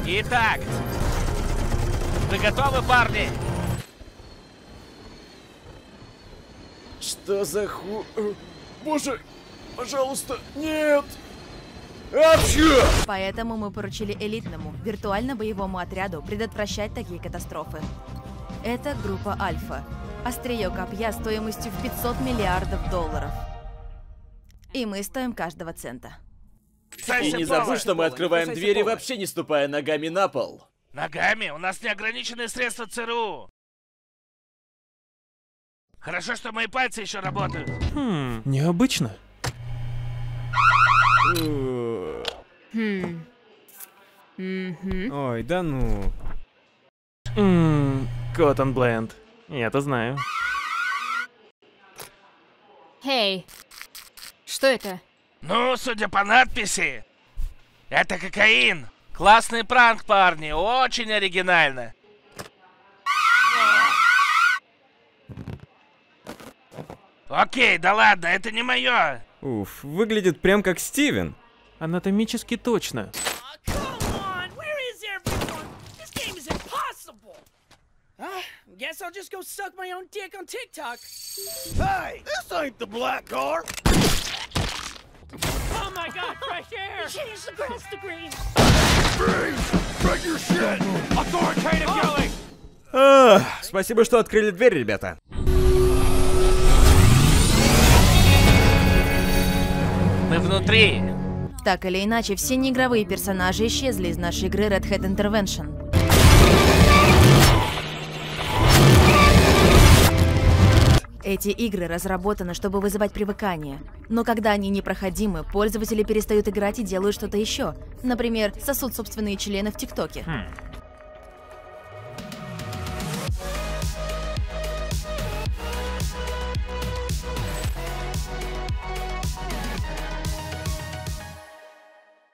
Итак, вы готовы, парни? Что за Боже, пожалуйста, нет! Апчхи! Поэтому мы поручили элитному, виртуально-боевому отряду предотвращать такие катастрофы. Это группа Альфа. Острие копья стоимостью в $500 миллиардов. И мы стоим каждого цента. И не забудь, что мы открываем двери, вообще не ступая ногами на пол. Ногами? У нас неограниченные средства ЦРУ. Хорошо, что мои пальцы еще работают. Необычно. Ой, да ну. Коттон Бленд. Я-то знаю. Эй, что это? Ну, судя по надписи, это кокаин. Классный пранк, парни, очень оригинально. Окей, да ладно, это не мое. Уф, выглядит прям как Стивен. Анатомически точно. Guess I'll just go suck my own dick on TikTok. Hey, this ain't the black car. Oh my god, fresh air! Change the grass to green. Freeze! Break your shit! Authoritative yelling! Спасибо, что открыли дверь, ребята. Мы внутри. Так или иначе, все неигровые персонажи исчезли из нашей игры Red Hat Intervention. Эти игры разработаны, чтобы вызывать привыкание. Но когда они непроходимы, пользователи перестают играть и делают что-то еще. Например, сосут собственные члены в ТикТоке.